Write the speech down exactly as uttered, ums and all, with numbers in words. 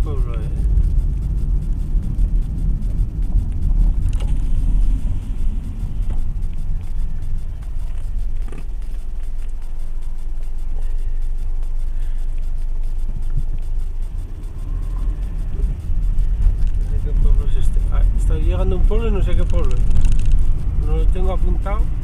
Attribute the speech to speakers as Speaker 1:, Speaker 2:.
Speaker 1: pueblo es? No sé qué pueblo es este. Ah, estoy llegando a un pueblo y no sé qué pueblo es. No lo tengo apuntado.